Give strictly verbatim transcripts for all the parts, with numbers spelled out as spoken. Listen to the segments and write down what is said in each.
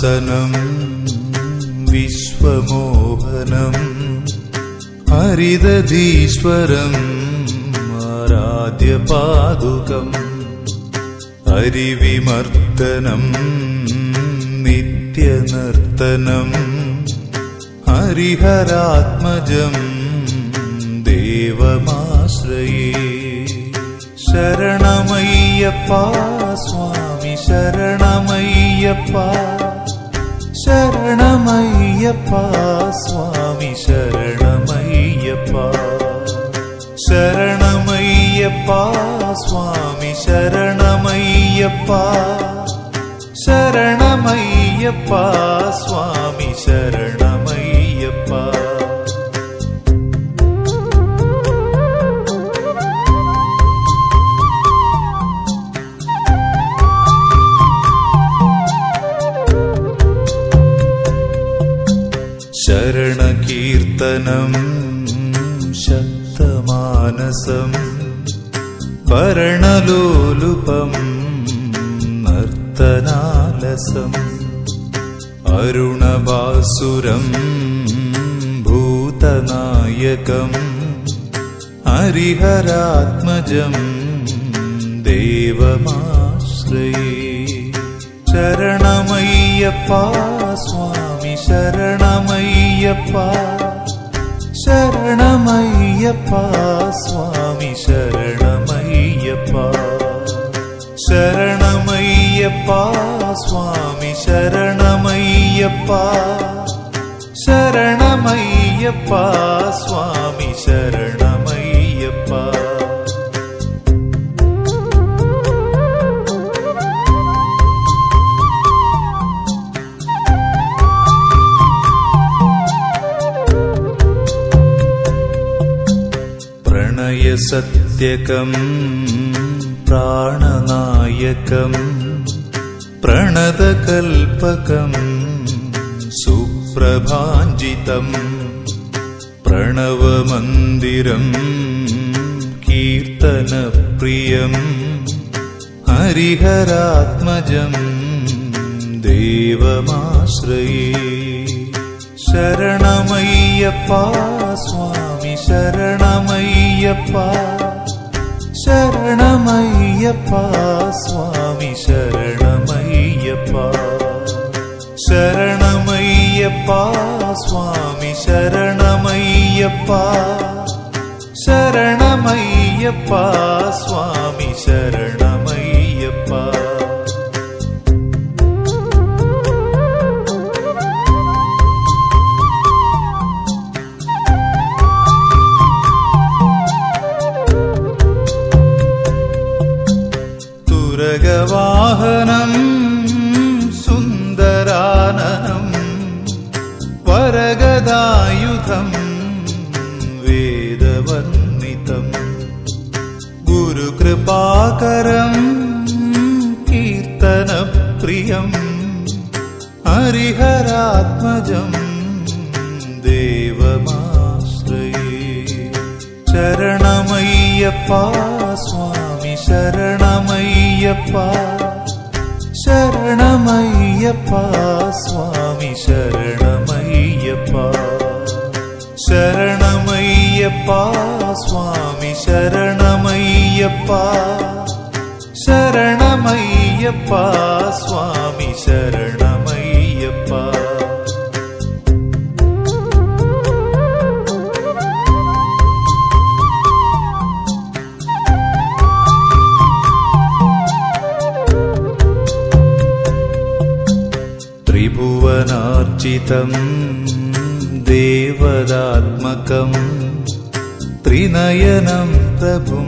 ശാസനം വിശ്വമോഹനം ഹരിദധീശ്വരം ആരാധ്യപാദുകം ഹരിവിമർദ്ദനം നിത്യനർത്തനം ഹരിഹരാത്മജം ദേവമാശ്രയേ ശരണമയ്യപ്പ സ്വാമി ശരണമയ്യപ്പ ശരണമയ്യപ്പ സ്വാമി ശരണമയ്യപ്പ ശരണമയ്യപ്പ സ്വാമി ശരണമയ്യപ്പ ശരണമയ്യപ്പ സ്വാമി ശരണമയ്യപ്പ ശരണകീർത്തനം ശക്തമാനസം പരണലോലുപം നർത്തനാലസം അരുണഭാസുരം ഭൂതനായകം ഹരിഹരാത്മജം ദേവമാശ്രയേ ശരണമയ്യപ്പ സ്വാമി ശരണമയ്യപ്പ ശരണമയ്യപ്പ സ്വാമി ശരണമയ്യപ്പ ശരണമയ്യപ്പ സ്വാമി ശരണമയ്യപ്പ ശരണമയ്യപ്പ സ്വാമി ശരണമയ്യപ്പ പ്രണയസത്യകം പ്രാണനായകം പ്രണതകൽപകം സുപ്രഭാഞ്ജിതം പ്രണവമന്ദിരം കീർത്തനപ്രിയം ഹരിഹരാത്മജം ദേവമാശ്രയേ ശരണമയ്യപ്പ സ്വാമി ശരണമയ്യപ്പ ശരണമയ്യപ്പ സ്വാമി ശരണമയ്യപ്പ ശരണമയ്യപ്പ സ്വാമി ശരണമയ്യപ്പ ശരണമയ്യപ്പ സ്വാമി ശരണമയ്യപ്പ തുരഗവാഹനം സുന്ദരാനനം വരഗദായുധം വേദവർണിതം ഗുരുകൃപാകരം കീർത്തനപ്രിയം ഹരിഹരാത്മജം ദേവമാശ്രയേ ശരണമയ്യപ്പ സ്വാമി ശരണമയ്യപ്പ ശരണമയ്യപ്പ സ്വാമി ശരണമയ്യപ്പ ശരണമയ്യപ്പ സ്വാമി ശരണമയ്യപ്പ ശരണമയ്യപ്പ സ്വാമി ശരണമയ്യപ്പ ത്രിഭുവനാർച്ചിതം ദേവതാത്മകം ത്രിനയനം പ്രഭും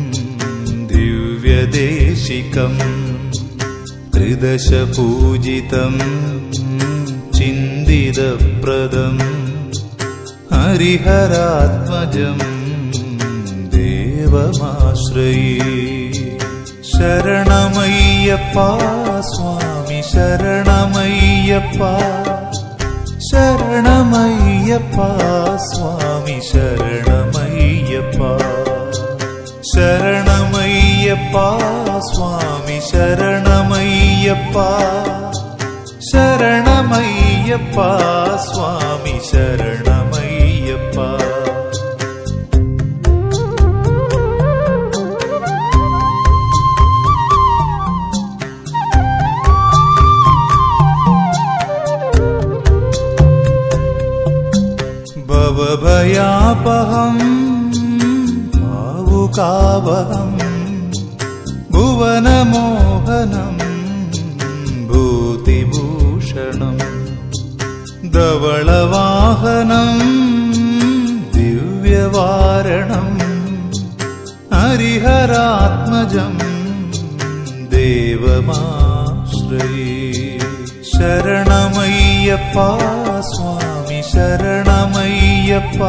ദിവ്യദേശികം ത്രിദശപൂജിതം ചിന്തിതപ്രദം ഹരിഹരാത്മജം ദേവമാശ്രയേ ശരണമയ്യപ്പ സ്വാമി ശരണമയ്യപ്പ ശരണമയ്യപ്പ സ്വാമി ശരണമയ്യപ്പ ശരണമയ്യപ്പ സ്വാമി ശരണമയ്യപ്പ ശരണമയ്യപ്പ സ്വാമി ശരണമയ്യപ്പ. ഭവഭയാപഹം ഭാവുകാവഹം ഭുവനമോഹനം ഭൂതിഭൂഷണം ധവളവാഹനം ദിവ്യവാരണം ഹരിഹരാത്മജം ദേവമാശ്രയേ. ശരണമയ്യപ്പ സ്വാമി ശരണമയ്യപ്പ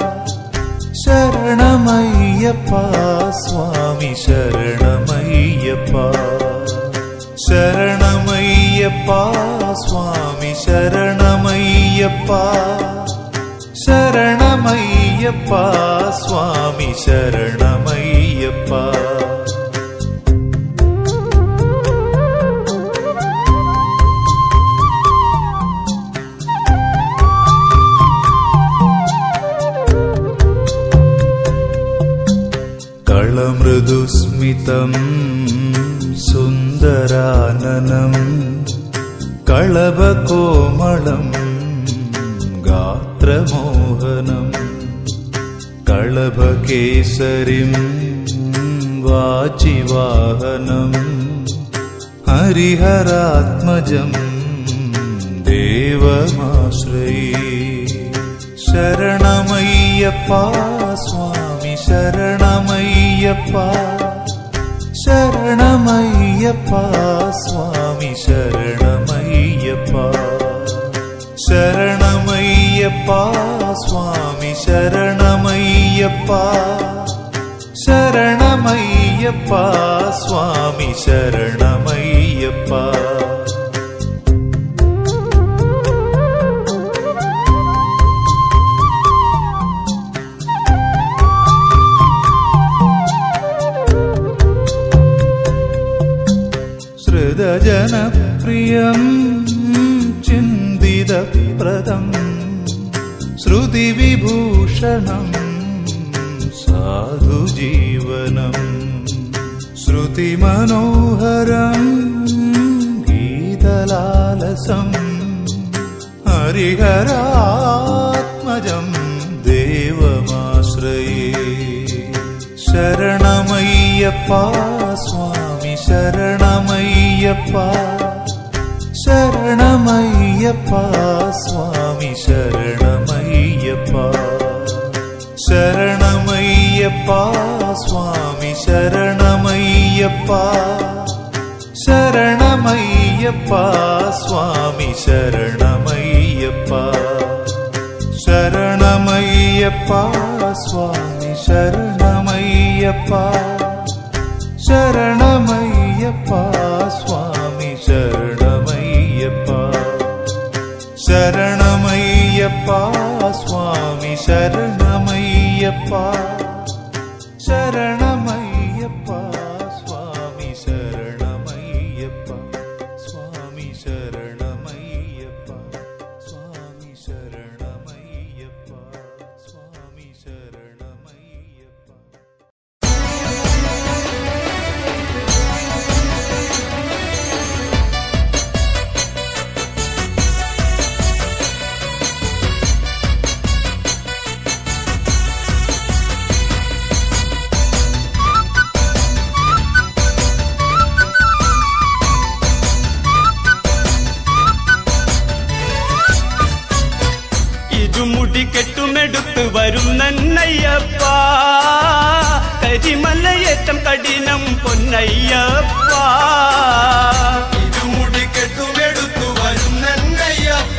ശരണമയ്യപ്പ സ്വാമി ശരണമയ്യപ്പ. ശരണമയ്യപ്പ സ്വാമി ശരണമയ്യപ്പ ശരണമയ്യപ്പ സ്വാമി ശരണമയ്യപ്പ. കളമൃദുസ്മിതം സുന്ദരാനനം കളഭകോമളം ഗാത്രമോഹനം കളഭകേസരിം വാചിവാഹനം ഹരിഹരാത്മജം ദേവമാശ്രയേ. ശരണമയ്യപ്പ സ്വാമി ശരണമയ്യപ്പ ശരണമയ്യപ്പ സ്വാമി ശരണമയ്യപ്പ. ശരണമയ്യപ്പ സ്വാമി ശരണമയ്യപ്പ ശരണമയ്യപ്പ സ്വാമി ശരണമയ്യപ്പ. ശ്രുതജനപ്രിയം ചിന്തിതപ്രദം ശ്രുതിവിഭൂഷണം സാധുജീവനം ശ്രുതിമനോഹരം ഗീതലാലസം ഹരിഹരാത്മജം ദേവമാശ്രയേ. ശരണമയ്യപ്പ സ്വാമി ശരണമയ്യപ്പ ശരണമയ്യപ്പ സ്വാമി ശരണമയ്യപ്പ. ശരണമയ്യപ്പ സ്വാമി ശരണമയ്യപ്പ ശരണമയ്യപ്പ സ്വാമി ശരണമയ്യപ്പ. ശരണമയ്യപ്പ സ്വാമി ശരണമയ്യപ്പ ശരണമയ്യപ്പ സ്വാമി ശരണമയ്യപ്പ. ശരണമയ്യപ്പ സ്വാമി ശരണമയ്യപ്പ ശരണമയ്യപ്പ സ്വാമി ശരണമയ്യപ്പ സ്വാമി ശരണമയ്യപ്പ സ്വാമി ശരണമയ്യപ്പ സ്വാമി ശരണമയ്യപ്പ. കെട്ടുമെടുത്ത് വരുന്നയ്യപ്പ കരിമലയേറ്റം കഠിനം പൊന്നയ്യപ്പ. ഇരുമുടി കെട്ടുമെടുത്തു വരുന്നയ്യപ്പ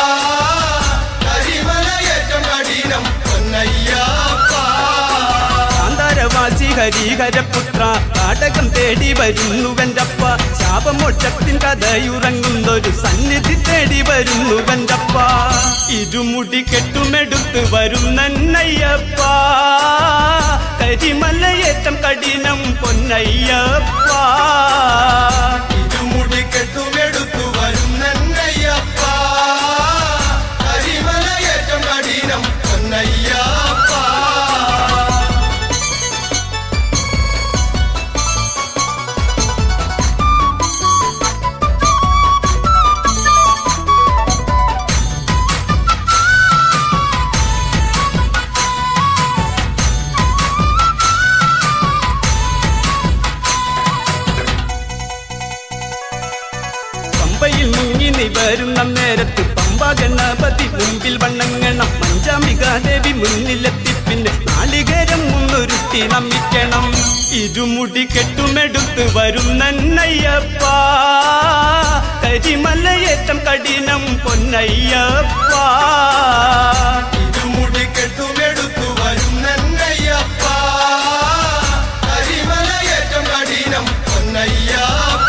കരിമലയേറ്റം കഠിനം പൊന്നയ്യപ്പ. കാന്താരവാസി ഹരിഹരപുത്ര കാടകം തേടി വരുന്നുവെൻ്റപ്പ. ശാപമോക്ഷത്തിൻ കഥയുറങ്ങുന്നൊരു സന്നിധി തേടി വരുന്നുവെൻ്റപ്പ. ഇരുമുടി കെട്ടുമെടുത്ത് വരുന്നയ്യപ്പ കരിമലയേറ്റം കഠിനം പൊന്നയ്യപ്പ. ഇരുമുടി കെട്ടുമെടുത്തു വരുന്നയ്യപ്പ വരുന്ന നേരത്ത് പമ്പ ഗണപതി മുമ്പിൽ വണ്ണങ്ങണം പഞ്ചാമികാദേവി മുന്നിലെത്തി പിന്നെ നാളികേരം മുന്നൊരുത്തി നമിക്കണം ഇരുമുടി കെട്ടുമെടുത്ത് വരുന്നയ്യപ്പ കരിമലയേറ്റം കഠിനം പൊന്നയ്യപ്പ ഇരുമുടി കെട്ടുമെടുത്തു വരുന്നയ്യപ്പ കരിമലയേറ്റം കഠിനം പൊന്നയ്യപ്പ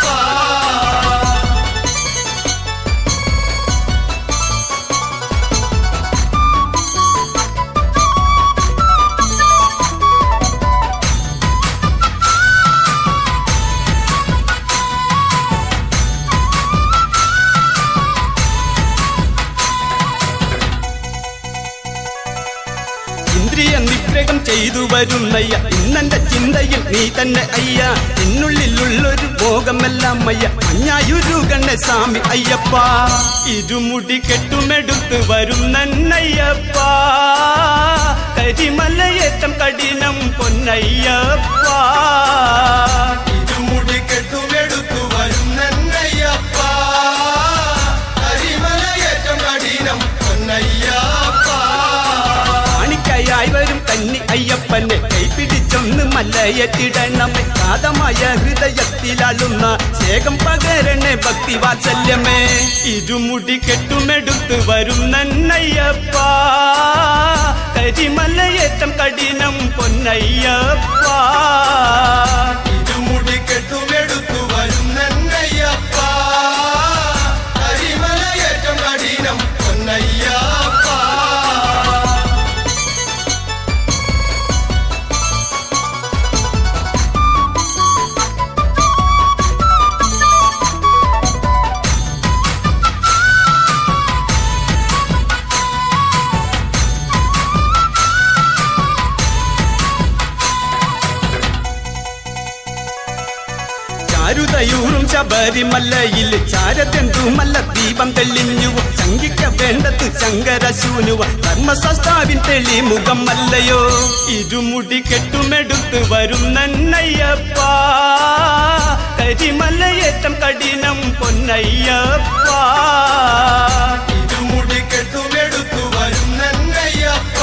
നിഗ്രഹം ചെയ്തു വരുന്നയ്യ ഇന്നെന്റെ ചിന്തയിൽ നീ തന്നെ അയ്യ എന്നുള്ളിലുള്ളൊരു മോഹമെല്ലാം അയ്യ അഞ്ഞായുരുകണ്ണ സ്വാമി അയ്യപ്പ ഇരുമുടി കെട്ടുമെടുത്ത് വരുന്നയ്യപ്പ കരിമലയേറ്റം കഠിനം പൊന്നയ്യപ്പ ഇരുമുടി കെട്ടുമെടുത്തു വരുന്നയ്യപ്പ കരിമലയേറ്റം കഠിനം പൊന്നയ്യപ്പ ായി വരും കന്നി അയ്യപ്പനെ കൈപിടിച്ചൊന്ന് മല്ലയറ്റിടണമേ കാതമായ ഹൃദയത്തിലാളുന്ന ശേഖം പകരണേ ഭക്തി വാത്സല്യമേ ഇരുമുടി കെട്ടുമെടുത്ത് വരുന്നയ്യപ്പ കരിമലയേറ്റം കഠിനം പൊന്നയ്യപ്പ ഇരുമുടി കെട്ടുമെടുത്തു വരുന്നയ്യപ്പ കരിമലയേറ്റം കഠിനം പൊന്നയ്യപ്പ ചാരുതയൂറും ശബരിമലയിൽ ചാരതെന്തുമല്ല ദീപം തെളിഞ്ഞു ശങ്കിക്ക വേണ്ടത് ശങ്കരശൂനുവ ധർമ്മശാസ്താവിൻ തെളിമുഖം അല്ലയോ ഇരുമുടി കെട്ടുമെടുത്ത് വരുന്നയ്യപ്പ കരിമലയേറ്റം കഠിനം പൊന്നയ്യപ്പ ഇരുമുടി കെട്ടുമെടുത്തു വരുന്നയ്യപ്പ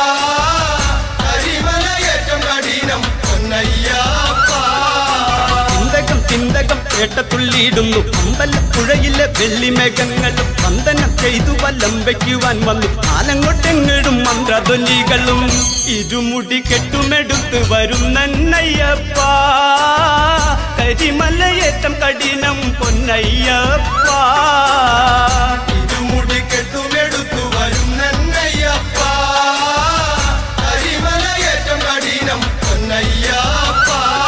കരിമലയേറ്റം കഠിനം പൊന്നയ്യപ്പ ചിന്തകം കേട്ടത്തുള്ളിയിടുന്നു അമ്പലപ്പുഴയിലെ വെള്ളിമേഘങ്ങളും വന്ദനം ചെയ്തു വല്ലം വയ്ക്കുവാൻ വന്നു ആലങ്ങോട്ടെങ്ങിടും മന്ത്രധ്വനികളും ഇരുമുടി കെട്ടുമെടുത്ത് വരുന്നയ്യപ്പ കരിമലയേറ്റം കഠിനം പൊന്നയ്യപ്പ ഇരുമുടി കെട്ടുമെടുത്തു വരുന്നയ്യപ്പ കരിമലയേറ്റം കഠിനം പൊന്നയ്യപ്പ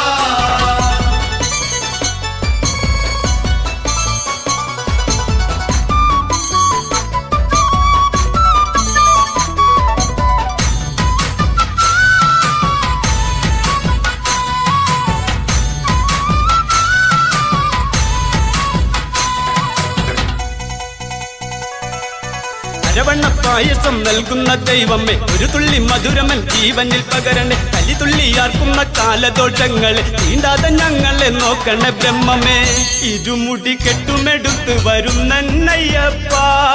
രവണ്ണ പായസം നൽകുന്ന ദൈവമേ ഒരു തുള്ളി മധുരമൻ ജീവനിൽ പകരണേ കലിതുള്ളിയാർക്കുന്ന കാലദോഷങ്ങളെ തീണ്ടാതെ ഞങ്ങളെ നോക്കണേ ബ്രഹ്മമേ ഇരുമുടി കെട്ടുമെടുത്ത് വരുന്നയ്യപ്പ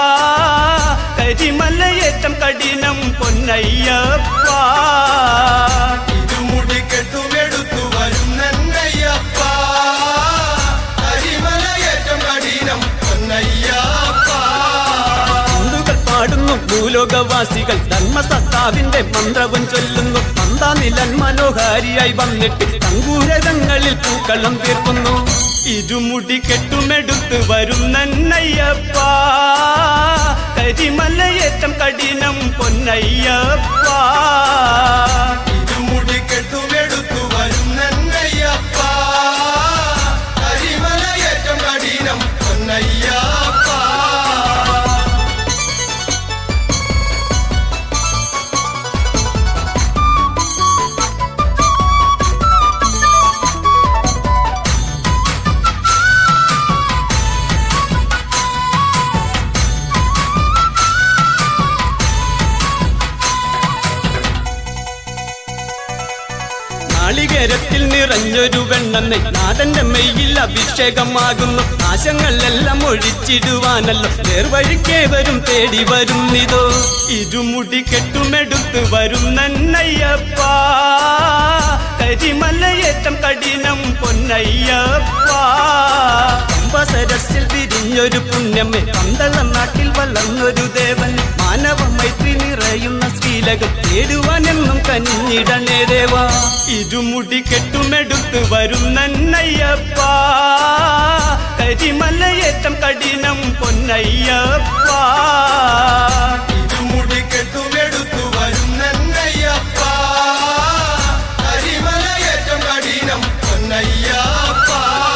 കരിമലയേറ്റം കഠിനം പൊന്നയ്യപ്പ ഇരുമുടി കെട്ടുമെടുത്തു വരുന്നയ്യപ്പ കരിമലയേറ്റം കഠിനം പൊന്നയ്യപ്പ പാടുന്നു ഭൂലോകവാസികൾ ധർമ്മസത്താവിന്റെ മന്ത്രവും ചൊല്ലുന്നു പന്താനിലൻ മനോഹാരിയായി വന്നിട്ട് തങ്കൂരതങ്ങളിൽ പൂക്കളം തീർക്കുന്നു ഇരുമുടി കെട്ടുമെടുത്ത് വരുന്നയ്യപ്പ കരിമലയേറ്റം കഠിനം പൊന്നയ്യപ്പ ഇരുമുടി കെട്ടുമെടുത്തു വരുന്നയ്യപ്പ കരിമലയേറ്റം കഠിനം പൊന്നയ്യപ്പ നാളികേരത്തിൽ നിറഞ്ഞൊരു വെണ്ണെണ്ണ നാടന്റെ മെയ്യിൽ അഭിഷേകമാകുന്നു. നാശങ്ങളെല്ലാം ഒഴിച്ചിടുവാനല്ലോ നേർവഴിക്കേവരും തേടി വരുന്നിതോ. ഇരുമുടി കെട്ടുമെടുത്ത് വരുന്നയ്യപ്പ, കരിമലയേറ്റം കഠിനം പൊന്നയ്യപ്പ. പമ്പസരസിൽ വിരിഞ്ഞൊരു പുണ്യമേ, പന്തള നാട്ടിൽ വളർന്നൊരു ദേവൻ. മാനവ മൈത്രി നിറയുന്ന ശ്രീലകം തേടുവാനെന്നും കനിഞ്ഞിടണേ ദേവാ. ഇരുമുടി കെട്ടുമെടുത്ത് വരുന്നയ്യപ്പ, കരിമലയേറ്റം കഠിനം പൊന്നയ്യപ്പ. ഇരുമുടി കെട്ടുമെടുത്തു വരുന്നയ്യപ്പ, കരിമലയേറ്റം കഠിനം പൊന്നയ്യപ്പ.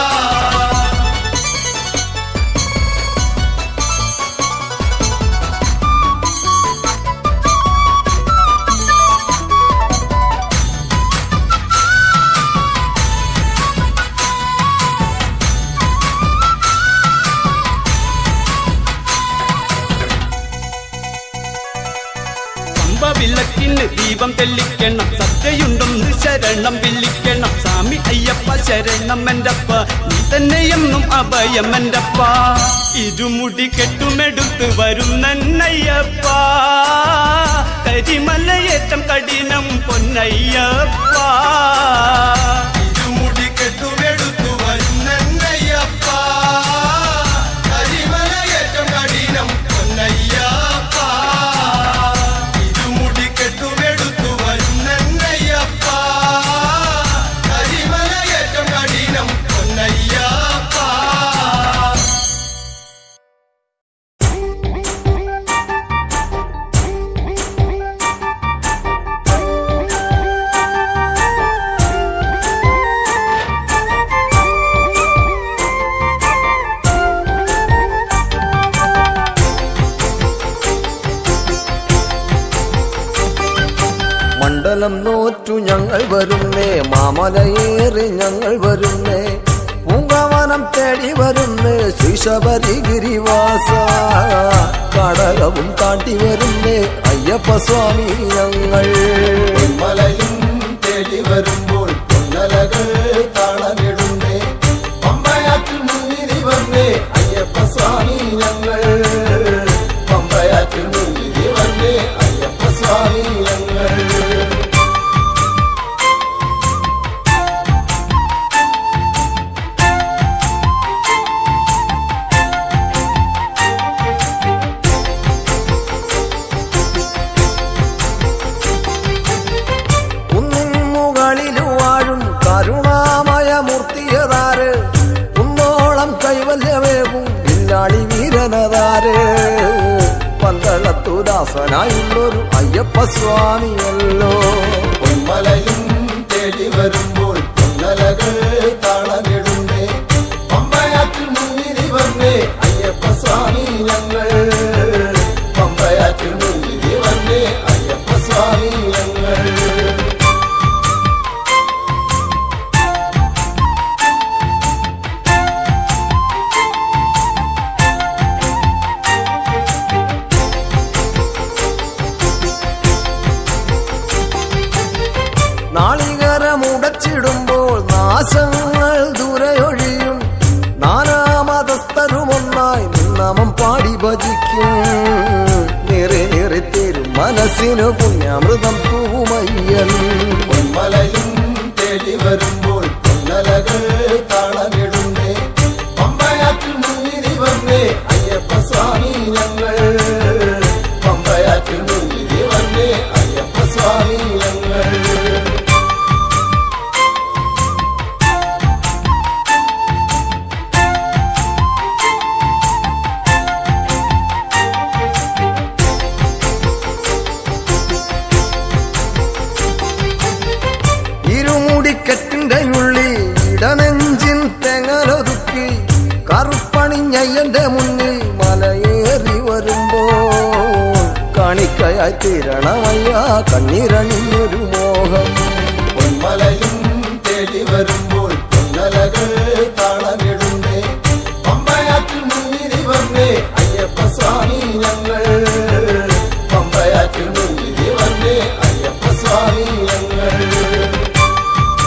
വിളക്കിന് ദീപം തെളിക്കണം, സത്യയുണ്ടൊന്ന് ശരണം വിളിക്കണം. സ്വാമി അയ്യപ്പ ശരണം എന്റപ്പ, നീ തന്നെയെന്നും അഭയം എന്റപ്പ. ഇരുമുടി കെട്ടുമെടുത്ത് വരുന്നയ്യപ്പ, കരിമലയേറ്റം കഠിനം പൊന്നയ്യപ്പ. ഇരുമുടി കെട്ടുമെടുത്തു വരുന്നയ്യപ്പ, കരിമലയേറ്റം കഠിനം പൊന്നയ്യപ്പ. കെട്ടുമെടുത്തു വരുന്നയ്യപ്പ, കരിമലയേറ്റം കഠിനം പൊന്നയ്യപ്പ. മണ്ഡലം നോറ്റു ഞങ്ങൾ വരുന്നേ, മാമലയേറി ഞങ്ങൾ വരുന്നേ, പൂങ്കാവനം തേടി വരുന്നേ ശ്രീശബരിഗിരിവാസ. കടലവും താണ്ടി വരുന്നേ അയ്യപ്പ സ്വാമി ഞങ്ങൾ. മലയും തേടി വരുമ്പോൾ പൊന്നലകൾ താളമിടുന്നേ, പമ്പയാറ്റിൽ മുന്നിരി വന്നേ അയ്യപ്പ സ്വാമി ഞങ്ങൾ. പമ്പയാറ്റിൽ മുന്നിരി വന്നേ അയ്യപ്പ സ്വാമി ഞങ്ങൾ. കരുണാമയമൂർത്തിയതാര്, കുന്നോളം കൈവല്യമേകും വില്ലാളി വീരനതാര്. പന്തളത്തുദാസനായുള്ളൊരു അയ്യപ്പ സ്വാമിയല്ലോ. പൊന്മലയും തേടി വരുമ്പോൾ പൊന്നലകൾ താളമിടുന്നേ, പമ്പയാറ്റിൽ മുന്നിരി വന്നേ അയ്യപ്പ സ്വാമി ഞങ്ങൾ. പമ്പയാറ്റിൽ മുന്നിരി വന്നേ അയ്യപ്പ സ്വാമി ഞങ്ങൾ. നാളികരമുടച്ചിടുമ്പോൾ നാശങ്ങൾ ദൂരയൊഴിയും, നാനാമതസ്ഥരുമൊന്നായി നിന്നാമം പാടി ഭജിക്കും. നിറി നിറിത്തേരും മനസ്സിനു പുണ്യാമൃതം തൂമയ്യൻ. പൊന്മലയും തേടി വരുമ്പോൾ പൊന്നലകൾ താളമിടുന്നേ, പമ്പയാറ്റിൽ മുന്നിരി വന്നേ അയ്യപ്പ സ്വാമി ഞങ്ങൾ. പമ്പയാറ്റിൽ മുന്നിരി വന്നേ അയ്യപ്പ സ്വാമി ഞങ്ങൾ. ഇരുമുടിക്കെട്ടിന്റെ ഉള്ളിൽ ഇടനെഞ്ചിൻ തെങ്ങലൊതുക്കി, കറുപ്പണിഞ്ഞയ്യന്റെ മുന്നിൽ മലയേറി വരുമ്പോ കാണിക്കയായി തീരണമയ്യ കണ്ണീരണിഞ്ഞൊരു മോഹം. പൊന്മലയും തേടി വരുമ്പോൾ പൊന്നലകൾ താളമിടുന്നേ, പമ്പയാറ്റിൽ മുന്നിരി വന്നേ അയ്യപ്പ സ്വാമി ഞങ്ങൾ. പമ്പയാറ്റിൽ മുന്നിരി വന്നേ അയ്യപ്പ സ്വാമി ഞങ്ങൾ.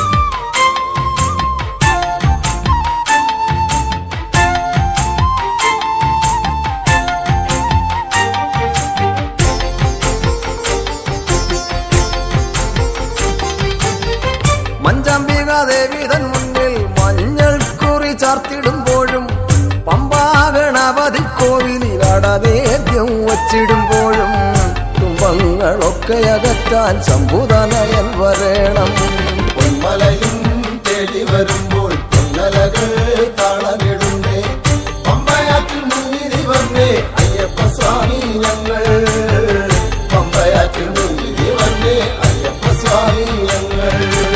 ദേവി തൻ മുന്നിൽ മഞ്ഞൾ കുറി ചാർത്തിടുമ്പോഴും പമ്പാ ഗണപതി കോവിലിൽ അടനേദ്യം വച്ചിടുമ്പോഴും തുമ്പങ്ങളൊക്കെ അകറ്റാൻ ശംഭുതനയൻ വരേണം. പൊന്മലയും തേടി വരുമ്പോൾ പൊന്നലകൾ താളമിടുന്നേ പമ്പയാറ്റിൽ മുന്നിരി വന്നേ അയ്യപ്പ സ്വാമി ഞങ്ങൾ. പമ്പയാറ്റിൽ മുന്നിരി വന്നേ അയ്യപ്പ സ്വാമി ഞങ്ങൾ.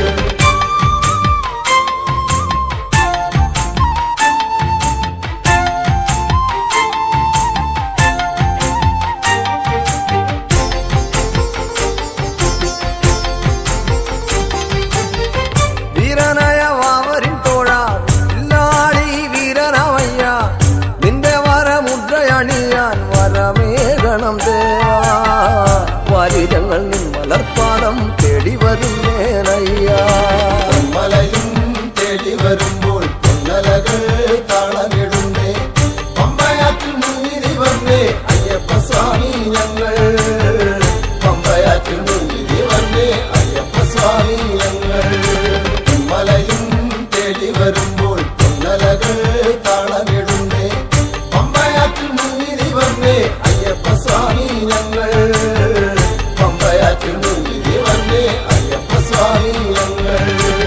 വീരനായ വാവരിൻ തോഴ ഇല്ലാടി വീരനവയ്യ നിന്റെ വരമുദ്രയണിയാൻ വരമേകണം ദേവാ. വാരിരങ്ങൾ നിൻ മലർപ്പാദം തേടി വരുന്നേനയ്യ. പൊന്മലയും തേടി വരുമ്പോൾ പൊന്നലകൾ താളമിടുന്നേ പമ്പയാറ്റിൽ മുന്നിരി വന്നേ അയ്യപ്പ സ്വാമി ഞങ്ങൾ. പമ്പയാറ്റിൽ മുന്നിരി വന്നേ അയ്യപ്പ സ്വാമി ഞങ്ങൾ. പൊന്മലയും തേടി വരുമ്പോൾ പൊന്നലകൾ താളമിടുന്നേ പമ്പയാറ്റിൽ മുന്നിരി വന്നേ അയ്യപ്പ സ്വാമി ഞങ്ങൾ. പമ്പയാറ്റിൽ മുന്നിരി വന്നേ അയ്യപ്പ സ്വാമി ഞങ്ങൾ.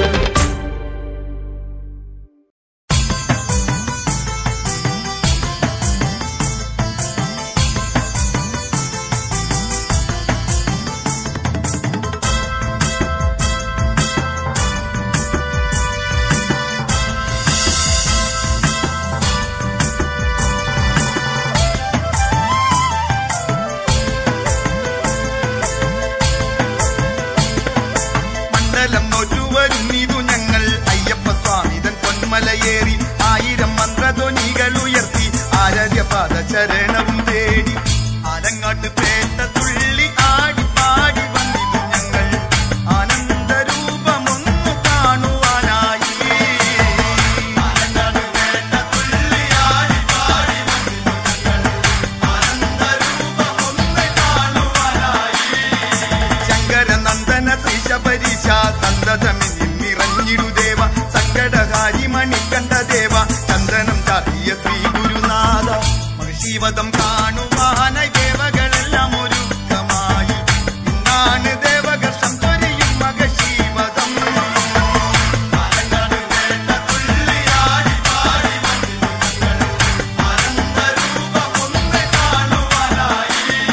മണ്ഡലം നോറ്റുവരുന്നിതു ഞങ്ങൾ അയ്യപ്പ സ്വാമിതൻ പൊന്മലയേറി ആയിരം മന്ത്രധ്വനികൾ ഉയർത്തി ആരാധ്യപാദ ചരണവും തേടി ആലങ്ങാട്ട് പേട്ട തുള്ളി ആടി പാടി വന്നിതു ഞങ്ങൾ ആനന്ദരൂപമൊന്നു കാണുവാനായി. ആലങ്ങാട്ട് പേട്ട തുള്ളി ആടി പാടി വന്നിതു ഞങ്ങൾ ആനന്ദരൂപമൊന്നു കാണുവാനായി. ശങ്കരനന്ദന ശ്രീശബരീശ സന്തതമിനിൽ നിറഞ്ഞിടുദേവ സങ്കടഹാരി മണികണ്ഠ ദേവ ചന്ദനം ചാത്തിയ ശ്രീ ഗുരുനാഥ മഹിഷീവതം കാണുവാനായി ദേവകളെല്ലാം ഒരുക്കമായി. ഇന്നാണ് ദേവകർഷം ത്വരയും മകശീവതം. ആലങ്ങാട് വേട്ട തുള്ളിയാടി പാടി വന്നിതു ഞങ്ങൾ ആനന്ദരൂപമൊന്നു കാണുവാനായി.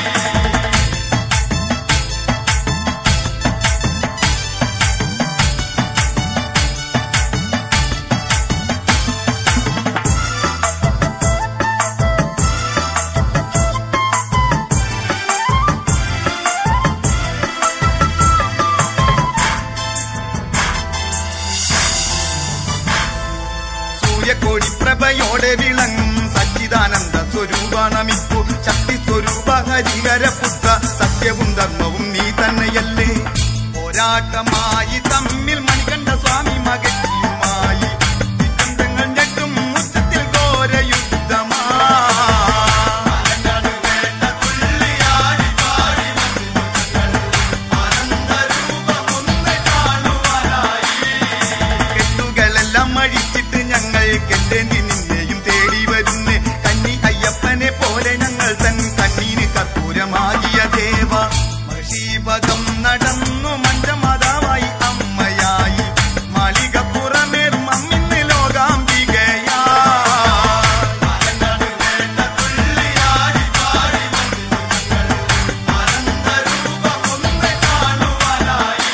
സൂര്യകോടി പ്രഭയോടെ വിളങ്ങും സച്ചിദാനന്ദ സ്വരൂപണമിപ്പു ശക്തി സ്വരൂപ ഹരിഹരപുത്ര സത്യവും ധർമ്മവും നീ തന്നെയല്ലേ. പോരാട്ടമായി തമ്മിൽ മണികണ്ഠ സ്വാമി മകറ്റിയുമായി വിചന്ദ്രങ്ങൾ ഞെട്ടും മുറ്റത്തിൽ ഘോര യുദ്ധമായി. ആലങ്ങാട് വേട്ട തുള്ളിയാടി പാടി വന്നിതു ഞങ്ങൾ ആനന്ദരൂപമൊന്നു കാണുവാനായി. കെട്ടുകളെല്ലാം അഴിച്ചിട്ട് ഞങ്ങൾ കെട്ടേന്തി നിന്നെയും തേടി വരുന്നേ കന്നി അയ്യപ്പനെ പോലെ ഞങ്ങൾ തൻ കണ്ണീന് കർപ്പൂരമാകിയ ദേവ മഹിഷീപകം നടന്നു മഞ്ചമാതാവായി അമ്മയായി മാളികപ്പുറമേറും അമ്മിന്ന് ലോകാംബികയാ. ആലങ്ങാട് വേട്ട തുള്ളിയാടി പാടി വന്നിതു ഞങ്ങൾ ആനന്ദരൂപമൊന്നു കാണുവാനായി.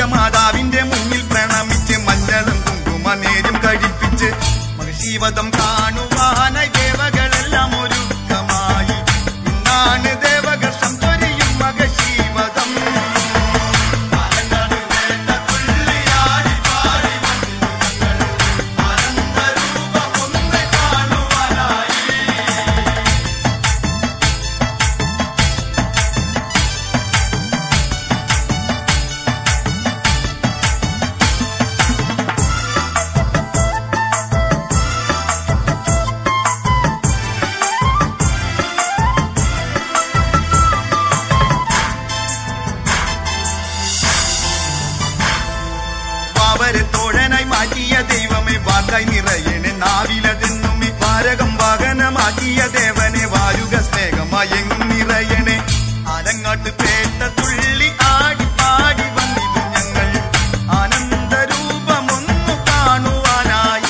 മാതാവിന്റെ മുന്നിൽ പ്രണമിച്ച് മഞ്ഞളും കുങ്കുമ നേരും കഴിപ്പിച്ച് മഹിഷീവധം കാണുവാനായി ദേവകളെല്ലാം ഒരുക്കമായി. ഇന്നാണ് ദേവകർഷം ചൊരിയും മഹിഷീവധം. തോഴനായി മാറ്റിയ ദൈവമേ വാക്കായി നിറയണേ നാവിലതെന്നുമി പാരകം വാഹനമാക്കിയ ദേവനെ വാരുക സ്നേഹമായി നിറയണേ. ആലങ്ങാട്ട് പേട്ട തുള്ളി ആടി പാടി വന്നിതു ഞങ്ങൾ ആനന്ദരൂപമൊന്നു കാണുവാനായി.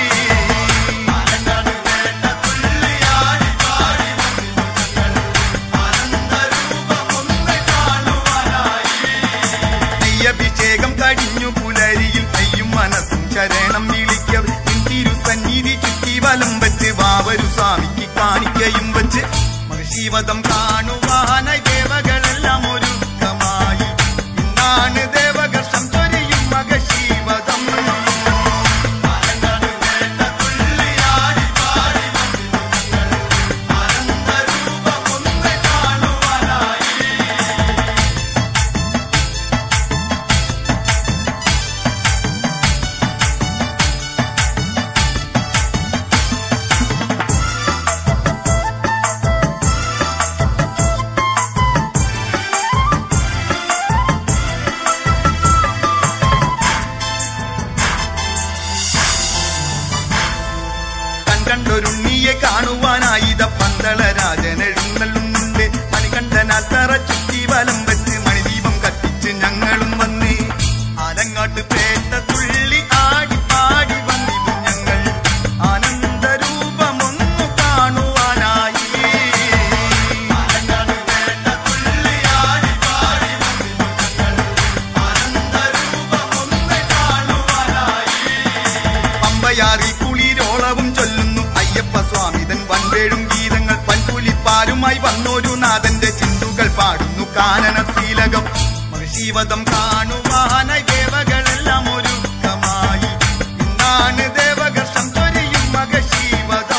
നെയ്യഭിഷേകം കഴിഞ്ഞു പുലരിയിൽ മനസ്സും ശരണം വിളിക്ക തിരുസന്നിധി ചുറ്റി വലം വെച്ച് വാവരു സ്വാമിക്ക് കാണിക്കയും വെച്ച് മഹിഷീവധം കാണുവാനായി ദേവകളെല്ലാം ഒരുക്കമായി. ഇന്നാണ് ദേവകർഷം ചൊരിയും മഹിഷീവധം. കണ്ടൊരുണ്ണിയെ കാണുവാനായിത പന്തള രാജൻ എഴുന്നള്ളുന്നുണ്ട്. മണികണ്ഠനാൽ തറ ചുറ്റി വലം വെച്ച് മണിദീപം കത്തിച്ച് ഞങ്ങളും വന്ന് ആലങ്ങാട്ട് പേട്ട തുള്ളി ആടി പാടി വന്നിതു ഞങ്ങൾ ആനന്ദരൂപമൊന്നു കാണുവാനായി. പമ്പയാറി കുളിരോളവും ചൊല്ലുന്നു അയ്യപ്പ സ്വാമിതൻ വൻവേഴും ഗീതങ്ങൾ. പൻപുലിപ്പാലുമായി വന്നൊരു നാഥന്റെ ചിന്തുകൾ പാടുന്നു കാനന ശ്രീലകം. മഹിഷീവധം കാണുവാനായി ദേവകളെല്ലാം ഒരുക്കമായി. ഇന്നാണ് ദേവകർഷം ചൊരിയും മഹിഷീവധം.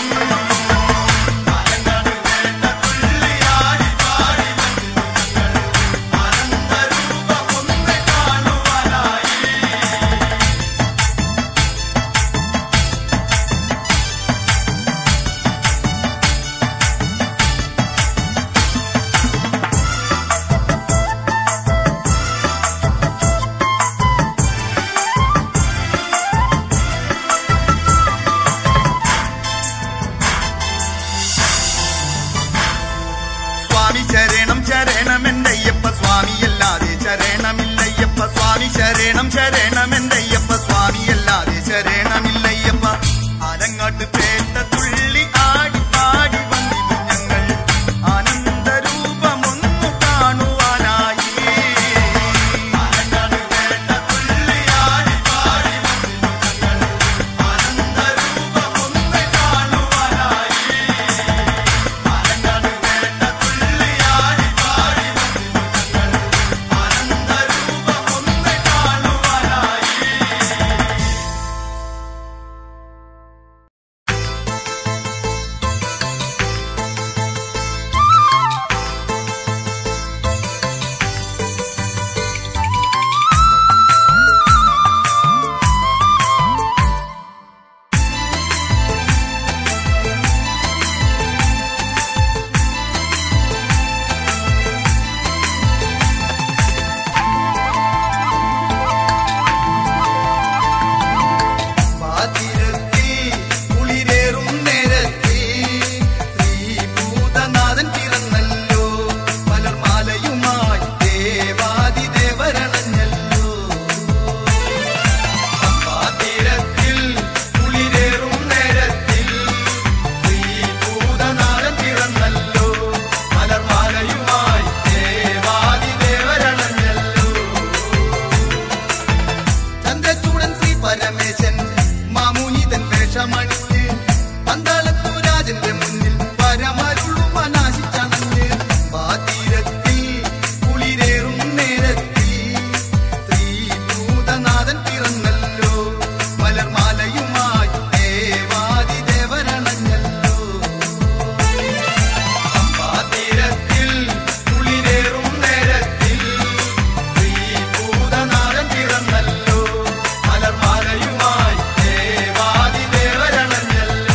പരമേശൻ മാമുനിതൻ വേഷമണിഞ്ഞ് പന്തളത്തു രാജന്റെ മുന്നിൽ പരമരുളും അനാശിച്ചണഞ്ഞ് പാതീരത്തിൽ കുളിരേറും നേരത്തിൽ ശ്രീഭൂതനാഥൻ പിറന്നല്ലോ മലർമാലയുമായി ദേവാദി ദേവരണഞ്ഞല്ലോ പാതീരത്തിൽ കുളിരേറും നേരത്തിൽ ശ്രീഭൂതനാഥൻ പിറന്നല്ലോ മലർമാലയുമായി ദേവാദി ദേവരണഞ്ഞല്ലോ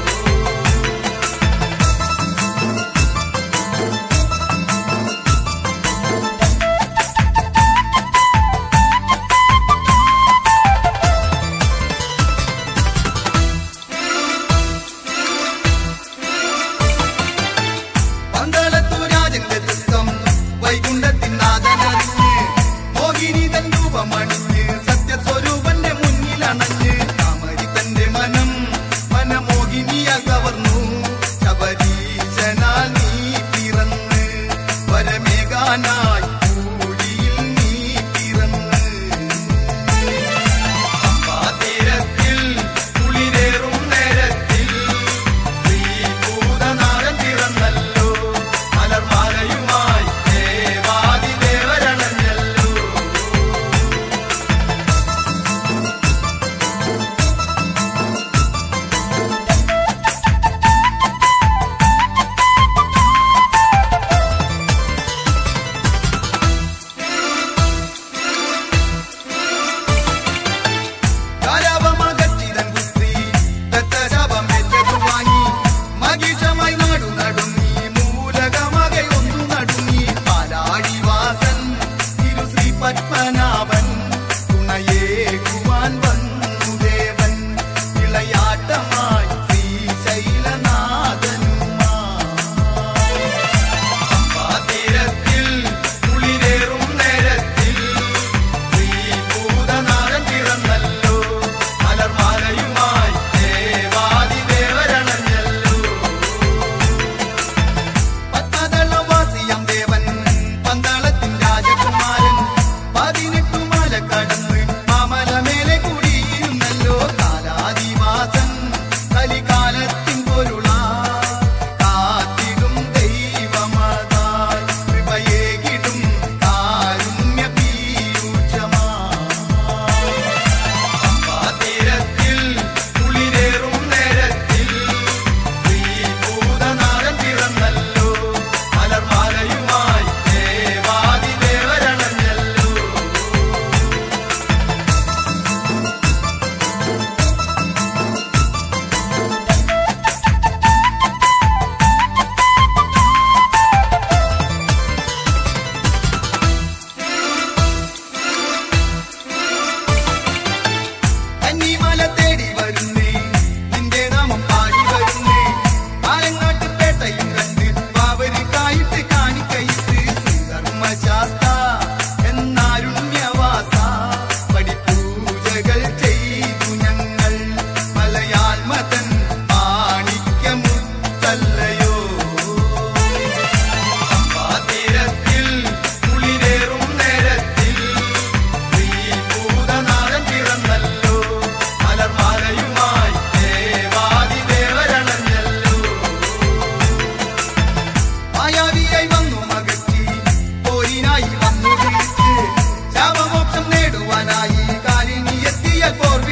പന്തളത്തു രാജന്റെ ദുഃഖം വൈകുണ്ഠത്തിനാഥനറിഞ്ഞ് മോഹിനി തൻ രൂപമണിഞ്ഞ് സത്യസ്വരൂപന്റെ മുന്നിലണഞ്ഞ് കാമരി തന്റെ മനം മനമോഹിനിയാൽ കവർന്നു ശബരീശനാൽ നീ പിറന്ന് വരമേകാനായി കൂടിയിൽ നീ പിറന്ന് പാതീരത്തിൽ കുളിരേറും നേരത്തിൽ ശ്രീഭൂതനാഥൻ പിറന്നല്ലോ മലർമാലയുമായി ദേവാദി ദേവരണഞ്ഞല്ലോ കാരാവമകറ്റിതൻ പുത്രി ദത്തശാപമേറ്റതു വാങ്ങി മഹിഷമായി നാടു നടുങ്ങി മൂലകമകை ഒന്നു നടുങ്ങി പാലാഴിവാസൻ തിരുശ്രീ പത്മനാഭൻ തുണയേകുവാൻ വന്നു ദേവൻ ഇളയാട്ടമായി ശ്രീശൈലനാഥനുമായി പാതീരത്തിൽ കുളിരേറും നേരത്തിൽ ശ്രീഭൂതനാഥൻ പിറന്നല്ലോ മലർമാലയുമായി ദേവാദി ദേവരണഞ്ഞല്ലോ പത്മദളവാസിയം ദേവൻ പന്തളത്തിൻ രാജകുമാരൻ പതിനെട്ടു മല കടന്ന് മാമലമേലെ കുടിയിരുന്നല്ലോ കാലാദിവാസൻ കലികാലത്തിൻ പൊരുളാ കാത്തിടും ദൈവമതായി കൃപയേകിടും കാരുണ്യ പീയൂഷമായി പാതീരത്തിൽ കുളിരേറും നേരത്തിൽ ശ്രീഭൂതനാഥൻ പിറന്നല്ലോ മലർമാലയുമായി ദേവാദി ദേവരണഞ്ഞല്ലോ കന്നിമല തേടി വരുന്നേ നിന്റെ നാമം പാടി വരുന്നേ ആലങ്ങാട്ട് പേട്ടയും കണ്ട് പാവരിക്കായിട്ട് കാണിക്കയിട്ട് ശ്രീധർമ്മശാസ്ത്ര എന്നാരുണ്യവാസ പടിപൂജകൾ ചെയ്തു ഞങ്ങൾ മലയാൽമതൻ മാണിക്യമുത്തല്ലയോ പാതീരത്തിൽ കുളിരേറും നേരത്തിൽ ശ്രീഭൂതനാഥൻ പിറന്നല്ലോ മലർമാലയുമായി ദേവാദി ദേവരണഞ്ഞല്ലോ മായാവിയായി വന്നു മകറ്റി പോരിനായി വന്നു വിളിച്ച് ശാപമോക്ഷം നേടുവാനായി കാലിനി എത്തിയ പോർ